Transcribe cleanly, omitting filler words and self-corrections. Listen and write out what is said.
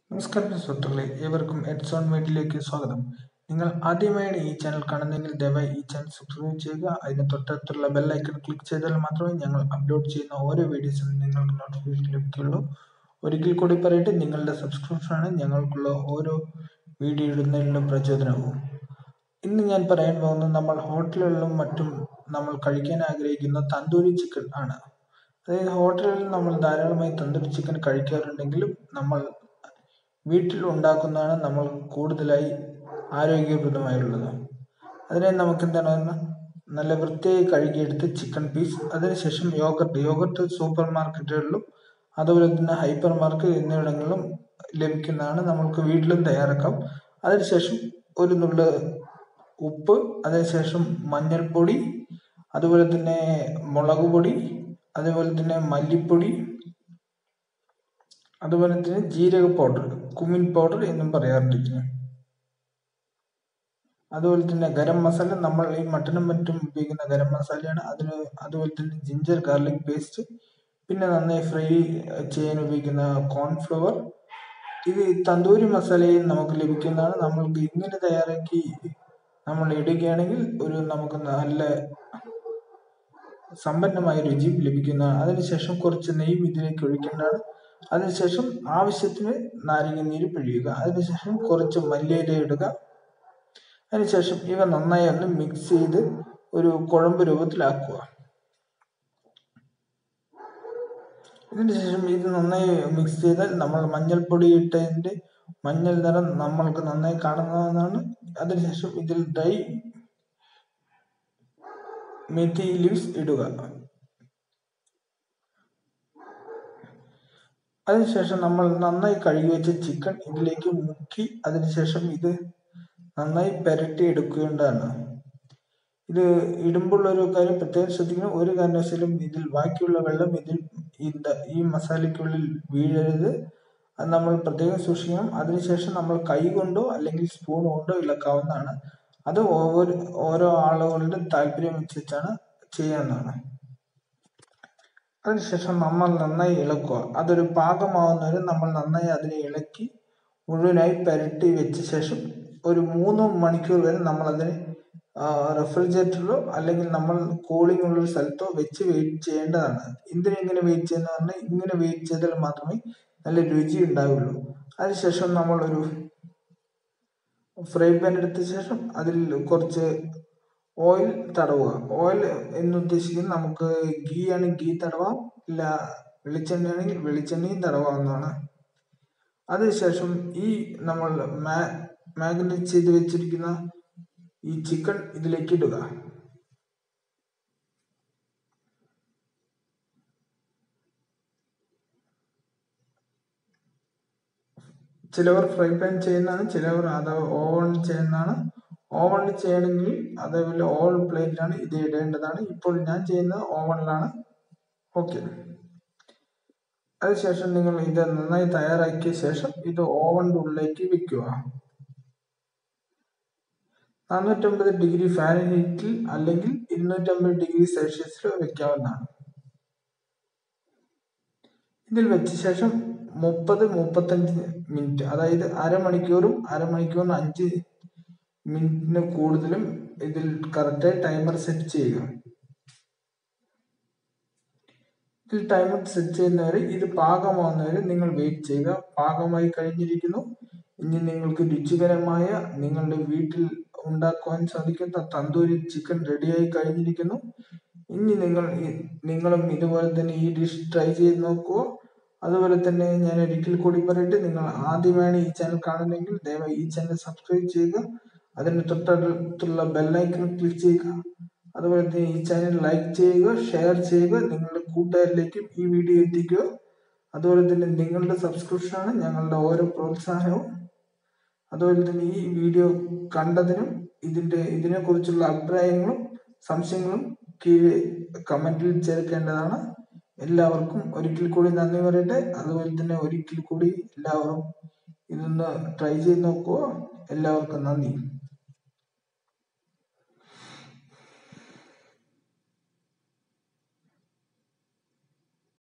നമസ്കാരം സുഹൃത്തുക്കളെ, ഏവർക്കും എഡ്സോൺ മീഡിയയിലേക്ക് സ്വാഗതം. നിങ്ങൾ ആദ്യമായാണ് ഈ ചാനൽ കാണുന്നതെങ്കിൽ ദയവായി ഈ ചാനൽ സബ്സ്ക്രൈബ് ചെയ്യുക. അതിന് തൊട്ടടുത്തുള്ള ബെൽ ഐക്കൺ ക്ലിക്ക് ചെയ്താൽ മാത്രമേ ഞങ്ങൾ അപ്ലോഡ് ചെയ്യുന്ന ഓരോ വീഡിയോസും നിങ്ങൾക്ക് നോട്ടിഫിക്കേഷൻ ലഭിക്കുകയുള്ളൂ. ഒരിക്കൽ കൂടി പറയട്ടെ, നിങ്ങളുടെ സബ്സ്ക്രിപ്ഷനാണ് ഞങ്ങൾക്കുള്ള ഓരോ വീഡിയോ ഇടുന്നതിനുള്ള പ്രചോദനവും. ഇന്ന് ഞാൻ പറയാൻ പോകുന്നത് നമ്മൾ ഹോട്ടലുകളിലും മറ്റും നമ്മൾ കഴിക്കാൻ ആഗ്രഹിക്കുന്ന തന്തൂരി ചിക്കൻ ആണ്. അതായത് ഹോട്ടലുകളിൽ നമ്മൾ ധാരാളമായി തന്തൂരി ചിക്കൻ കഴിക്കാറുണ്ടെങ്കിലും നമ്മൾ വീട്ടിൽ ഉണ്ടാക്കുന്നതാണ് നമ്മൾ കൂടുതലായി ആരോഗ്യപ്രദമായുള്ളത്. അതിനെ നമുക്ക് എന്താണ് നല്ല വൃത്തിയായി കഴുകിയെടുത്ത് ചിക്കൻ പീസ്, അതിനുശേഷം യോഗർട്ട് സൂപ്പർ മാർക്കറ്റുകളിലും അതുപോലെ തന്നെ ഹൈപ്പർ മാർക്കറ്റ് എന്നിവിടങ്ങളിലും ലഭിക്കുന്നതാണ്. നമുക്ക് വീട്ടിലും തയ്യാറാക്കാം. അതിനുശേഷം ഒരു നുള്ള് ഉപ്പ്, അതിനുശേഷം മഞ്ഞൾപ്പൊടി, അതുപോലെ തന്നെ മുളക് പൊടി, അതുപോലെ തന്നെ മല്ലിപ്പൊടി, അതുപോലെ തന്നെ ജീരക പൗഡർ, കുമിൻ പൗഡർ എന്നും പറയാറുണ്ട്. അതുപോലെ തന്നെ ഗരം മസാല, നമ്മൾ ഈ മട്ടനും മറ്റും ഉപയോഗിക്കുന്ന ഗരം മസാലയാണ്. അതുപോലെ തന്നെ ജിഞ്ചർ ഗാർലിക് പേസ്റ്റ്, പിന്നെ നന്നായി ഫ്രൈ ചെയ്യാൻ ഉപയോഗിക്കുന്ന കോൺഫ്ലവർ. ഇത് തന്തൂരി മസാലയിൽ നമുക്ക് ലഭിക്കുന്നതാണ്. നമ്മൾക്ക് ഇങ്ങനെ തയ്യാറാക്കി നമ്മൾ ഇടുകയാണെങ്കിൽ നമുക്ക് നല്ല സമ്പന്നമായ രുചി ലഭിക്കുന്നതാണ്. അതിനുശേഷം കുറച്ച് നെയ്യ് ഇതിലേക്ക് ഒഴിക്കേണ്ടതാണ്. അതിനുശേഷം ആവശ്യത്തിന് നാരങ്ങ നീര് പിഴിയുക. അതിനുശേഷം കുറച്ച് മല്ലിയില ഇടുക. അതിനുശേഷം ഇവ നന്നായി ഒന്ന് മിക്സ് ചെയ്ത് ഒരു കുഴമ്പ് രൂപത്തിലാക്കുക. ഇതിനുശേഷം ഇത് നന്നായി മിക്സ് ചെയ്താൽ നമ്മൾ മഞ്ഞൾപ്പൊടി ഇട്ടതിന്റെ മഞ്ഞൾ നിറം നമ്മൾക്ക് നന്നായി കാണുന്നതാണ്. അതിനുശേഷം ഇതിൽ ഡ്രൈ മെത്തി ലീവ്സ് ഇടുക. അതിനുശേഷം നമ്മൾ നന്നായി കഴുകി വെച്ച ചിക്കൻ ഇതിലേക്ക് മുക്കി അതിനുശേഷം ഇത് നന്നായി പുരട്ടി എടുക്കേണ്ടതാണ്. ഇത് ഇടുമ്പോൾ ഒരു കാര്യം പ്രത്യേകം ശ്രദ്ധിക്കണം, ഒരു കാരണവശാലും ഇതിൽ ബാക്കിയുള്ള വെള്ളം ഈ മസാലയ്ക്കുള്ളിൽ വീഴരുത്. അത് നമ്മൾ പ്രത്യേകം സൂക്ഷിക്കണം. അതിനുശേഷം നമ്മൾ കൈ കൊണ്ടോ അല്ലെങ്കിൽ സ്പൂൺ കൊണ്ടോ ഇളക്കാവുന്നതാണ്. അത് ഓരോ ആളുകളുടെ താല്പര്യം അനുസരിച്ചാണ് ചെയ്യാവുന്നതാണ്. അതിനുശേഷം നമ്മൾ നന്നായി ഇളക്കുക. അതൊരു പാകമാവുന്നവരെ നമ്മൾ നന്നായി അതിനെ ഇളക്കി മുഴുവനായി പുരട്ടി വെച്ച ശേഷം ഒരു 3 മണിക്കൂർ വരെ നമ്മൾ അതിനെ റെഫ്രിജറേറ്ററിലോ അല്ലെങ്കിൽ നമ്മൾ കൂളിംഗ് ഉള്ള ഒരു സ്ഥലത്തോ വെച്ച് വെയിറ്റ് ചെയ്യേണ്ടതാണ്. ഇങ്ങനെ വെയിറ്റ് ചെയ്യുന്ന പറഞ്ഞാൽ ഇങ്ങനെ വെയിറ്റ് ചെയ്താൽ മാത്രമേ നല്ല രുചി ഉണ്ടാവുള്ളൂ. അതിനുശേഷം നമ്മൾ ഒരു ഫ്രൈ പാൻ എടുത്ത ശേഷം അതിൽ കുറച്ച് ഓയിൽ തടവുക. ഓയിൽ എന്ന് ഉദ്ദേശിക്കുന്നത് നമുക്ക് ഗീ ആണെങ്കിൽ ഗീ തടവാം, ഇല്ല വെളിച്ചെണ്ണ ആണെങ്കിൽ വെളിച്ചെണ്ണയും തടവാവുന്നതാണ്. അതിനുശേഷം ഈ നമ്മൾ മാഗ്നേറ്റ് ചെയ്ത് വെച്ചിരിക്കുന്ന ഈ ചിക്കൻ ഇതിലേക്ക് ഇടുക. ചിലവർ ഫ്രൈ പാൻ ചെയ്യുന്നതാണ്, ചിലവർ അത് ഓവണിൽ ചെയ്യുന്നതാണ്. ഓവണിൽ ചെയ്യണമെങ്കിൽ അതേപോലെ ഓവൻ പ്ലേറ്റിലാണ് ഇത് ഇടേണ്ടതാണ്. ഇപ്പോൾ ഞാൻ ചെയ്യുന്നത് ഓവണിലാണ്. ഓക്കെ. അതിനുശേഷം നിങ്ങൾ ഇത് നന്നായി തയ്യാറാക്കിയ ശേഷം ഇത് ഓവണിന്റെ ഉള്ളിലേക്ക് വെക്കുക. 450 ഡിഗ്രി ഫാരൻഹീറ്റിൽ അല്ലെങ്കിൽ 250 ഡിഗ്രി സെൽഷ്യസിൽ വെക്കാവുന്നതാണ്. ഇതിൽ വെച്ച ശേഷം 30-35 മിനിറ്റ്, അതായത് അരമണിക്കൂറിന് 5 മിനിറ്റിന് കൂടുതലും ഇതിൽ കറക്റ്റായി ടൈമർ സെറ്റ് ചെയ്യുക. ഇതിൽ ടൈമർ സെറ്റ് ചെയ്യുന്നവരെ ഇത് പാകമാവുന്നവരെ നിങ്ങൾ വെയിറ്റ് ചെയ്യുക. പാകമായി കഴിഞ്ഞിരിക്കുന്നു. ഇനി നിങ്ങൾക്ക് രുചികരമായ നിങ്ങളുടെ വീട്ടിൽ ഉണ്ടാക്കുവാൻ സാധിക്കുന്ന തന്തൂരി ചിക്കൻ റെഡിയായി കഴിഞ്ഞിരിക്കുന്നു. ഇനി നിങ്ങളും ഇതുപോലെ തന്നെ ഈ ഡിഷ് ട്രൈ ചെയ്ത് നോക്കുക. അതുപോലെ തന്നെ ഞാൻ ഒരിക്കൽ കൂടി പറയട്ടെ, നിങ്ങൾ ആദ്യമായാണ് ഈ ചാനൽ കാണുന്നതെങ്കിൽ ദയവായി ഈ ചാനൽ സബ്സ്ക്രൈബ് ചെയ്യുക. അതിന് തൊട്ടടുത്തുള്ള ബെല്ലൈക്കൺ ക്ലിക്ക് ചെയ്യുക. അതുപോലെ തന്നെ ഈ ചാനൽ ലൈക്ക് ചെയ്യുക, ഷെയർ ചെയ്യുക, നിങ്ങളുടെ കൂട്ടുകാരിലേക്കും ഈ വീഡിയോ എത്തിക്കുക. അതുപോലെ തന്നെ നിങ്ങളുടെ സബ്സ്ക്രിപ്ഷനാണ് ഞങ്ങളുടെ ഓരോ പ്രോത്സാഹനവും. അതുപോലെ തന്നെ ഈ വീഡിയോ കണ്ടതിനും ഇതിനെക്കുറിച്ചുള്ള അഭിപ്രായങ്ങളും സംശയങ്ങളും കീഴെ കമന്റിൽ ചേർക്കേണ്ടതാണ്. എല്ലാവർക്കും ഒരിക്കൽ കൂടി നന്ദി പറയട്ടെ. അതുപോലെ തന്നെ ഒരിക്കൽ കൂടി എല്ലാവരും ഇതൊന്ന് ട്രൈ ചെയ്ത് നോക്കുക. എല്ലാവർക്കും നന്ദി.